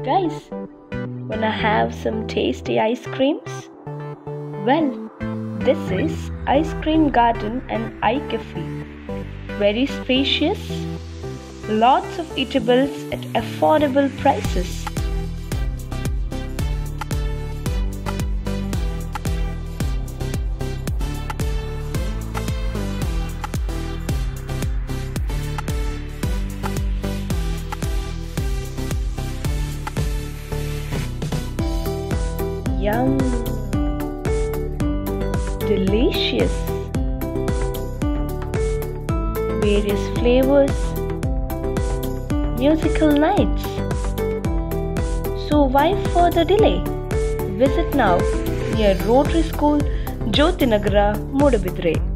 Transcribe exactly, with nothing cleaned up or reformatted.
Guys, wanna have some tasty ice creams? Well, this is Ice Cream Garden and iCafe. Very spacious, lots of eatables at affordable prices. Yum! Delicious! Various flavors, musical nights. So why further delay? Visit now near Rotary School, Jyotinagara, Moodubidire.